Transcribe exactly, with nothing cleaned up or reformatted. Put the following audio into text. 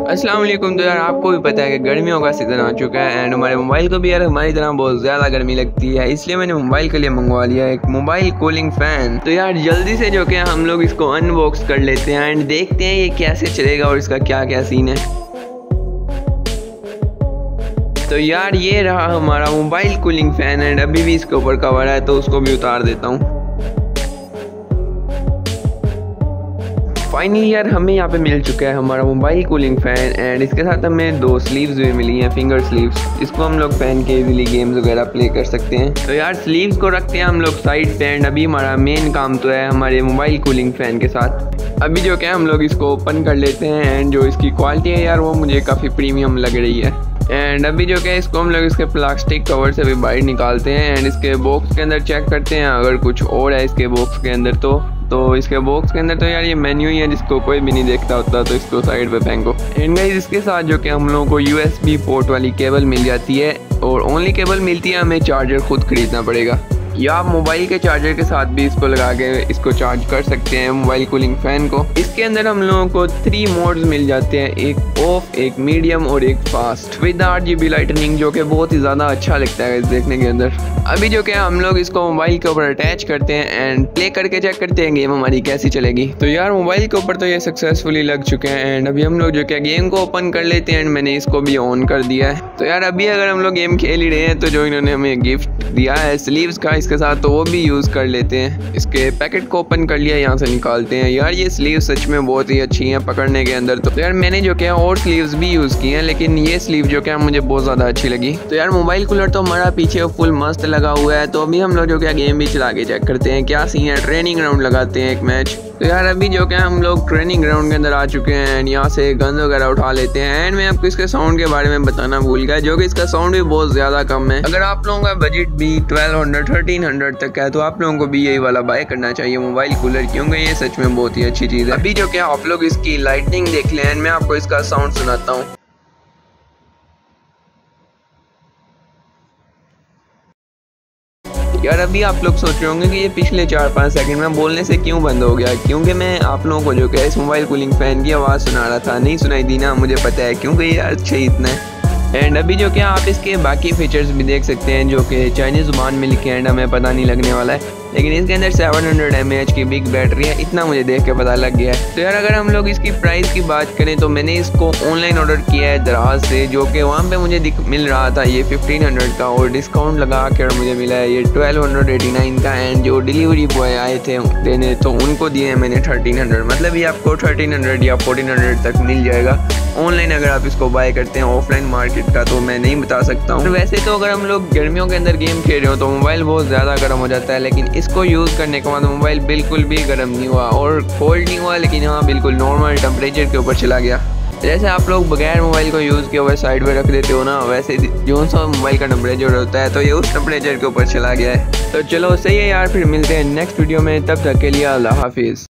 अस्सलाम वालेकुम। तो यार आपको भी पता है कि गर्मियों का सीज़न आ चुका है एंड हमारे मोबाइल को भी यार हमारी तरह बहुत ज़्यादा गर्मी लगती है, इसलिए मैंने मोबाइल के लिए मंगवा लिया एक मोबाइल कूलिंग फ़ैन। तो यार जल्दी से जो कि हम लोग इसको अनबॉक्स कर लेते हैं एंड देखते हैं ये कैसे चलेगा और इसका क्या क्या सीन है। तो यार ये रहा हमारा मोबाइल कूलिंग फ़ैन एंड अभी भी इसके ऊपर कवर है, तो उसको भी उतार देता हूँ। फाइनली यार हमें यहाँ पे मिल चुका है हमारा मोबाइल कूलिंग फ़ैन एंड इसके साथ हमें दो स्लीव्स भी मिली हैं, फिंगर स्लीव्स, जिसको हम लोग पहन के इजीली गेम्स वगैरह प्ले कर सकते हैं। तो यार स्लीव्स को रखते हैं हम लोग साइड पे एंड अभी हमारा मेन काम तो है हमारे मोबाइल कूलिंग फ़ैन के साथ। अभी जो क्या हम लोग इसको ओपन कर लेते हैं एंड जो इसकी क्वालिटी है यार वो मुझे काफ़ी प्रीमियम लग रही है। एंड अभी जो क्या इसको हम लोग इसके प्लास्टिक कवर से भी बाहर निकालते हैं एंड इसके बॉक्स के अंदर चेक करते हैं अगर कुछ और है इसके बॉक्स के अंदर तो तो इसके बॉक्स के अंदर तो यार ये मेन्यू ही है जिसको कोई भी नहीं देखता होता, तो इसको साइड पे फेंको। एंड गाइस इसके साथ जो कि हम लोगों को यूएसबी पोर्ट वाली केबल मिल जाती है और ओनली केबल मिलती है, हमें चार्जर खुद खरीदना पड़ेगा या आप मोबाइल के चार्जर के साथ भी इसको लगा के इसको चार्ज कर सकते हैं मोबाइल कूलिंग फ़ैन को। इसके अंदर हम लोगों को थ्री मोड्स मिल जाते हैं, एक ऑफ, एक मीडियम और एक फास्ट, विद आठ जी बी लाइटनिंग, जो कि बहुत ही ज़्यादा अच्छा लगता है इस देखने के अंदर। अभी जो क्या हम लोग इसको मोबाइल के ऊपर अटैच करते हैं एंड प्ले करके चेक करते हैं गेम हमारी कैसी चलेगी। तो यार मोबाइल के ऊपर तो ये सक्सेसफुली लग चुके हैं एंड अभी हम लोग जो क्या गेम को ओपन कर लेते हैं एंड मैंने इसको भी ऑन कर दिया है। तो यार अभी अगर हम लोग गेम खेल ही रहे हैं तो जो इन्होंने हमें गिफ्ट दिया है स्लीव्स का इसके साथ, तो वो भी यूज़ कर लेते हैं। इसके पैकेट को ओपन कर लिया, यहाँ से निकालते हैं। यार ये स्लीव सच में बहुत ही अच्छी हैं पकड़ने के अंदर। तो यार मैंने जो क्या और स्लीव्स भी यूज़ की हैं लेकिन ये स्लीव जो क्या मुझे बहुत ज़्यादा अच्छी लगी। तो यार मोबाइल कूलर तो हमारा पीछे फुल मस्त लगा हुआ है। तो अभी हम लोग जो क्या गेम भी चला के चेक करते हैं क्या सीन है। ट्रेनिंग राउंड लगाते हैं एक मैच। तो यार अभी जो क्या हम लोग ट्रेनिंग ग्राउंड के अंदर आ चुके हैं एंड यहाँ से गन वगैरह उठा लेते हैं एंड मैं आपको इसके साउंड के बारे में बताना भूल गया, जो कि इसका साउंड भी बहुत ज़्यादा कम है। अगर आप लोगों का बजट भी ट्वेल्व हंड्रेड थर्टीन हंड्रेड तक है तो आप लोगों को भी यही वाला बाय करना चाहिए मोबाइल कूलर, क्योंकि ये सच में बहुत ही अच्छी चीज़ है। अभी जो क्या आप लोग इसकी लाइटनिंग देख लें एंड मैं आपको इसका साउंड सुनाता हूँ। यार अभी आप लोग सोच रहे होंगे कि ये पिछले चार पाँच सेकंड में बोलने से क्यों बंद हो गया, क्योंकि मैं आप लोगों को जो कि इस मोबाइल कूलिंग फ़ैन की आवाज़ सुना रहा था। नहीं सुनाई दी ना, मुझे पता है, क्योंकि ये अच्छा ही इतना है। एंड अभी जो क्या आप इसके बाकी फीचर्स भी देख सकते हैं जो कि चाइनीज़ ज़ुबान में लिखे हैं, हमें पता नहीं लगने वाला है, लेकिन इसके अंदर seven hundred M A H की बिग बैटरी है, इतना मुझे देख के पता लग गया है। तो यार अगर हम लोग इसकी प्राइस की बात करें तो मैंने इसको ऑनलाइन ऑर्डर किया है दराज से, जो कि वहाँ पे मुझे दिख मिल रहा था ये फिफ्टीन हंड्रेड का और डिस्काउंट लगा कर मुझे मिला है ये ट्वेल्व हंड्रेड एटी नाइन का। एंड जो डिलीवरी बॉय आए थे देने तो उनको दिए हैं मैंने थर्टीन हंड्रेड, मतलब ये आपको थर्टीन हंड्रेड या फोर्टीन हंड्रेड तक मिल जाएगा ऑनलाइन अगर आप इसको बाय करते हैं। ऑफलाइन मार्केट का तो मैं नहीं बता सकता हूँ। वैसे तो अगर हम लोग गर्मियों के अंदर गेम खेल रहे हो तो मोबाइल बहुत ज़्यादा गर्म हो जाता है, लेकिन इसको यूज़ करने के बाद मोबाइल बिल्कुल भी गर्म नहीं हुआ और कोल्ड नहीं हुआ, लेकिन हाँ बिल्कुल नॉर्मल टेम्परेचर के ऊपर चला गया। जैसे आप लोग बगैर मोबाइल को यूज़ किए हुए साइड में रख देते हो ना, वैसे जो सा मोबाइल का टेम्परेचर होता है तो ये उस टेम्परेचर के ऊपर चला गया है। तो चलो सही है यार, फिर मिलते हैं नेक्स्ट वीडियो में, तब तक के लिए अल्लाह हाफिज़।